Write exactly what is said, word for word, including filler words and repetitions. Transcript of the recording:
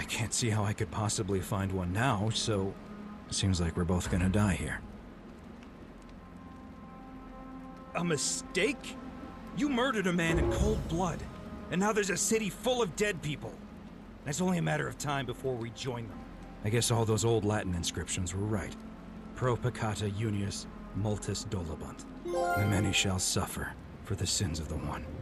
I can't see how I could possibly find one now, so it seems like we're both gonna die here. A mistake? You murdered a man in cold blood, and now there's a city full of dead people. And it's only a matter of time before we join them. I guess all those old Latin inscriptions were right. Pro peccata unius multis dolabunt. The many shall suffer for the sins of the one.